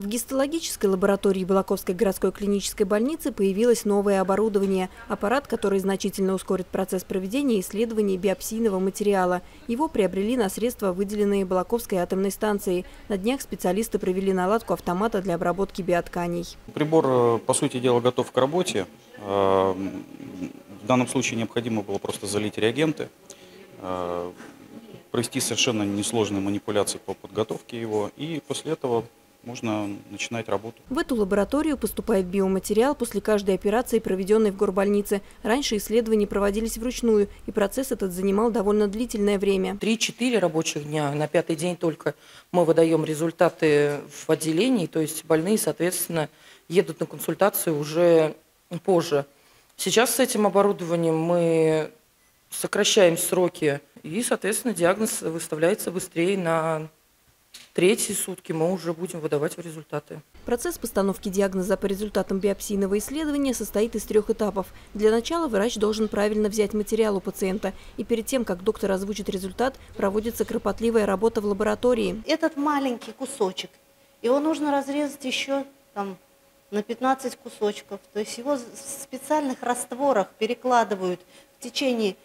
В гистологической лаборатории Балаковской городской клинической больницы появилось новое оборудование – аппарат, который значительно ускорит процесс проведения исследований биопсийного материала. Его приобрели на средства, выделенные Балаковской атомной станцией. На днях специалисты провели наладку автомата для обработки биотканей. Прибор, по сути дела, готов к работе. В данном случае необходимо было просто залить реагенты, провести совершенно несложные манипуляции по подготовке его, и после этого можно начинать работу. В эту лабораторию поступает биоматериал после каждой операции, проведенной в горбольнице. Раньше исследования проводились вручную, и процесс этот занимал довольно длительное время. 3-4 рабочих дня, на 5-й день только мы выдаем результаты в отделении, то есть больные, соответственно, едут на консультацию уже позже. Сейчас с этим оборудованием мы сокращаем сроки, и, соответственно, диагноз выставляется быстрее. На 3-й сутки мы уже будем выдавать результаты. Процесс постановки диагноза по результатам биопсийного исследования состоит из 3 этапов. Для начала врач должен правильно взять материал у пациента. И перед тем, как доктор озвучит результат, проводится кропотливая работа в лаборатории. Этот маленький кусочек, его нужно разрезать еще на 15 кусочков. То есть его в специальных растворах перекладывают в течение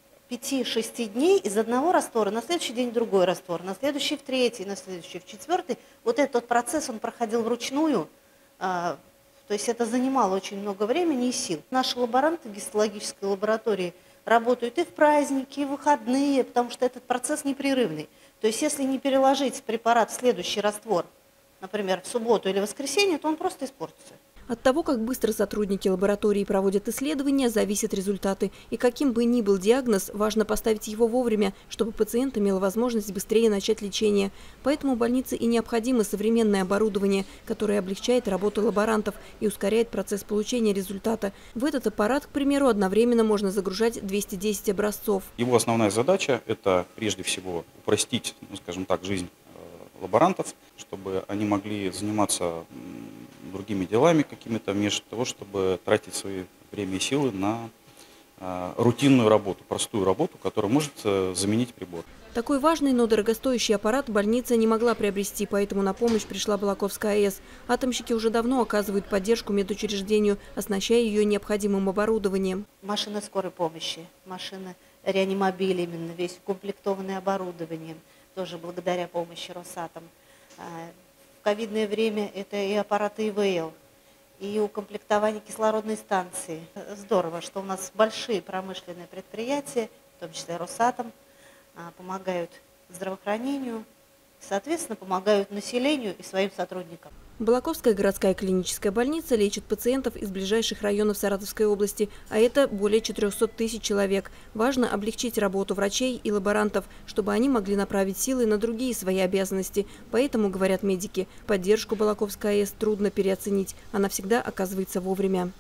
5-6 дней из одного раствора, на следующий день другой раствор, на следующий в 3-й, на следующий в 4-й. Вот этот процесс он проходил вручную, то есть это занимало очень много времени и сил. Наши лаборанты в гистологической лаборатории работают и в праздники, и в выходные, потому что этот процесс непрерывный. То есть если не переложить препарат в следующий раствор, например, в субботу или воскресенье, то он просто испортится. От того, как быстро сотрудники лаборатории проводят исследования, зависят результаты. И каким бы ни был диагноз, важно поставить его вовремя, чтобы пациент имел возможность быстрее начать лечение. Поэтому больнице и необходимо современное оборудование, которое облегчает работу лаборантов и ускоряет процесс получения результата. В этот аппарат, к примеру, одновременно можно загружать 210 образцов. Его основная задача – это прежде всего упростить, скажем так, жизнь лаборантов, чтобы они могли заниматься другими делами какими-то, вместо того, чтобы тратить свои время и силы на рутинную работу, простую работу, которая может заменить прибор. Такой важный, но дорогостоящий аппарат больница не могла приобрести, поэтому на помощь пришла Балаковская АЭС. Атомщики уже давно оказывают поддержку медучреждению, оснащая ее необходимым оборудованием. Машины скорой помощи, машины реанимобили, именно весь укомплектованный оборудованием, тоже благодаря помощи Росатом. В ковидное время это и аппараты ИВЛ, и укомплектование кислородной станции. Здорово, что у нас большие промышленные предприятия, в том числе Росатом, помогают здравоохранению, соответственно, помогают населению и своим сотрудникам. Балаковская городская клиническая больница лечит пациентов из ближайших районов Саратовской области, а это более 400 тысяч человек. Важно облегчить работу врачей и лаборантов, чтобы они могли направить силы на другие свои обязанности. Поэтому, говорят медики, поддержку Балаковской АЭС трудно переоценить. Она всегда оказывается вовремя.